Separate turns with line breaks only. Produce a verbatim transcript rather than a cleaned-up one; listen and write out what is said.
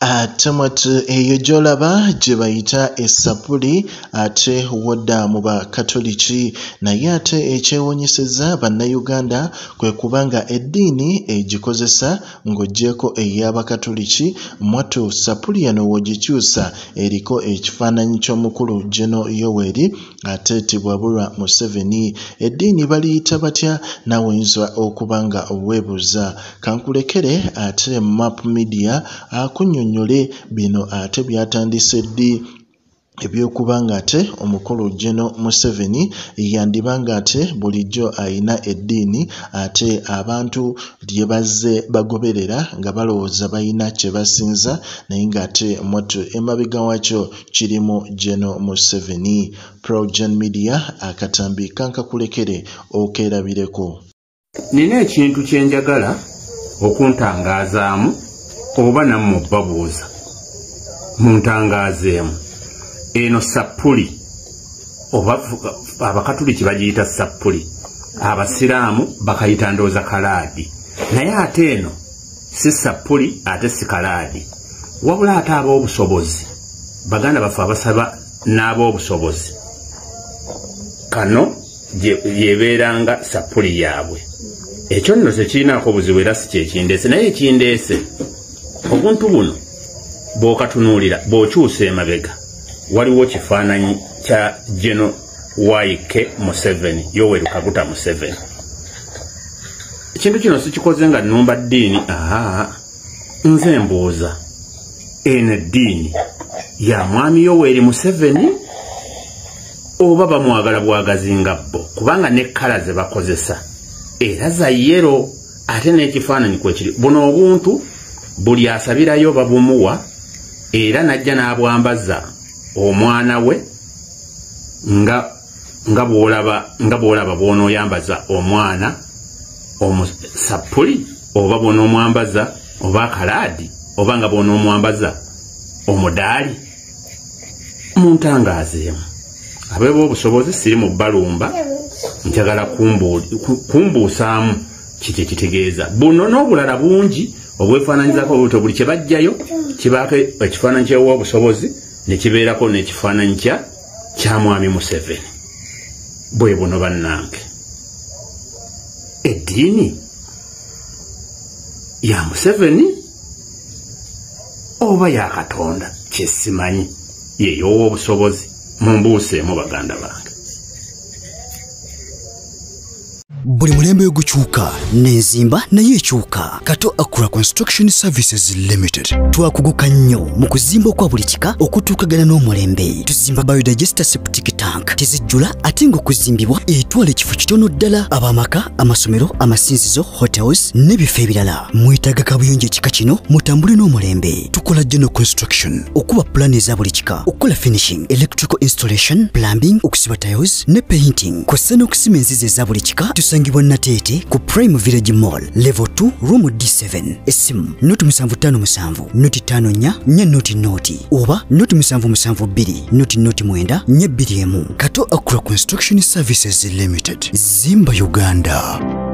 ate mwatu eyo gy'olaba gye bayita essapuli ate wodda mu bakatoliki naye ate ekyewuunyisizza bannayuganda kwe kubanga eddiini egikozesa ng'oggyeko ey'abakatoliki mwatu sapuli eno w'ogikyusa eriko ekifaananyi ky'omukulu Jeno Yoweri ateetebwa Bulwa Museveni. Eddiini baliyita batya nawe oyinza okuba nga weebuuza. Kankulekere ate Map Media akunnyonnyole bino ate byatandise ddi ebyokubanga ate omukulu Jeno Museveni yandibanga ate bulijjo ayina eddiini ate abantu lye bazze bagoberera nga balowooza bayina kye basinza naye ng'ate mwatu emabega wakyo kirimu Jeno Museveni. PROJOURN Media akatambi kankakulekere okeerabireko.
Nina ekintu kye njagala okuntangazaamu oba nammwe babuuza muntangaazeemu. Eno sapuli oba abakatoliki bagiyita sapuli, abasiraamu bakayita ndooza kalaadi, naye ate eno si sapuli ate si kalaadi wabula ate ab'obusobozi. Baganda baffe abasaba n'ab'obusobozi kano yebeeranga sapuli yaabwe. Ekyo nno tekirinaako buzibu era si kyekindeese, naye ekindeese obuntu buno bw'okatunuulira bw'okyusa emabega waliwo kifaananyi kya Jeno Waike Museveni, Yoweri Kaguta Museveni. Ekintu kino sikikoze nga nnumba ddiini, aha nze mbuuza eno eddiini ya mwami Yoweri Museveni oba bamwagala bwagazi nga bo, kubanga ne kkala ze bakozesa era za yero ate n'ekifaananyi kwekiri. Buno obuntu buli asabirayo babumuwa era najja n'abwambaza omwana we nga nga bwolaba nga bwolaba bw'onooyambaza omwana omusapuli oba bw'onoomwambaza oba akalaadi oba nga bw'onoomwambaza omudaali. Muntangaazeemu abeeba obusobozi siri mu balumba, njagala kumbuusaamu kiki kitegeeza. Buno n'obulala bungi obwefaananyizako obuto buli kye bajjayo kibaako ekifaananyi ky'obusobozi ne kibeerako n'ekifaananyi kya kya mwami Museveni. Bwe buno bannange eddiini ya Museveni oba ya Katonda kyesimanyi yeyo ow'obusobozi. Mumbuuseemu baganda bange.
Buli mulembe gukyuka n'enzimba naye ekyuka. Kato Akura Construction Services Limited twakuguka nnyo mu kuzimba okwa buli kika okutuukagana n'omulembe. Tuzimba biodigester septic tank tezijjula ate ng'okuzimbibwa etwala ekifo kitono ddala. Abamaka, amasomero, amasinzizo, hotels n'ebifo ebirala. Mwetaaga kabuyonjo ekika kino mutambule n'omulembe. Tukola General Construction okuba plan eza buli kika, okukola finishing, electrical installation, plumbing, okusiba tiles ne painting. Kw'ossa n'okusima enzizi eza buli kika. Tusangibwa Natete ku Prime Village Mall level two room D seven. Esimu noti musanvu tano musanvu noti tano nya nya noti noti oba noti musanvu musanvu bbiri noti noti mwenda nya bbiri emu. Kato Akura Construction Services Limited, Zimba Uganda.